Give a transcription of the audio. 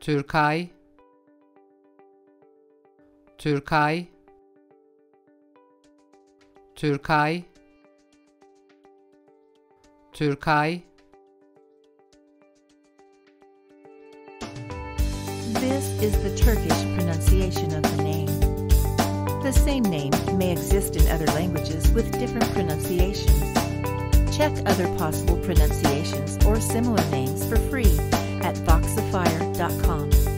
Türkay, Türkay, Türkay, Türkay. This is the Turkish pronunciation of the name. The same name may exist in other languages with different pronunciations. Check other possible pronunciations or similar names for free at voxifier.com.